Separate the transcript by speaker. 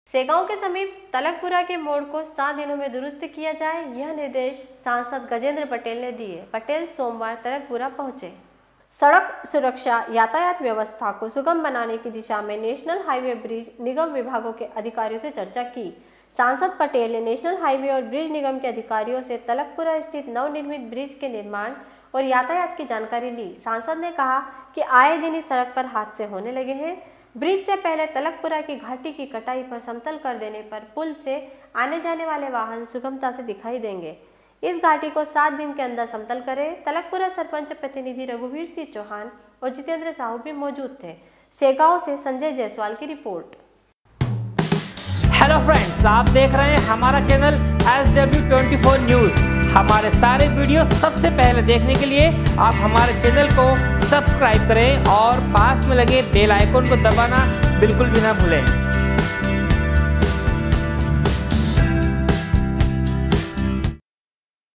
Speaker 1: सेगांव के समीप तलकपुरा के मोड़ को 7 दिनों में दुरुस्त किया जाए, यह निर्देश सांसद गजेंद्र पटेल ने दिए। पटेल सोमवार तलकपुरा पहुंचे। सड़क सुरक्षा यातायात व्यवस्था को सुगम बनाने की दिशा में नेशनल हाईवे ब्रिज निगम विभागों के अधिकारियों से चर्चा की। सांसद पटेल ने नेशनल हाईवे और ब्रिज निगम के अधिकारियों से तलकपुरा स्थित नवनिर्मित ब्रिज के निर्माण और यातायात की जानकारी ली। सांसद ने कहा कि आए दिन इस सड़क पर हादसे होने लगे हैं। ब्रिज से पहले तलकपुरा की घाटी की कटाई पर समतल कर देने पर पुल से आने जाने वाले वाहन सुगमता से दिखाई देंगे। इस घाटी को 7 दिन के अंदर समतल करें। तलकपुरा सरपंच प्रतिनिधि रघुवीर सिंह चौहान और जितेंद्र साहू भी मौजूद थे। सेगांव से संजय जायसवाल की रिपोर्ट।
Speaker 2: हेलो फ्रेंड्स, आप देख रहे हैं हमारा चैनल SW24 न्यूज़। हमारे सारे वीडियो सबसे पहले देखने के लिए आप हमारे चैनल को सब्सक्राइब करें और पास में लगे बेल आइकन को दबाना बिल्कुल भी ना भूलें।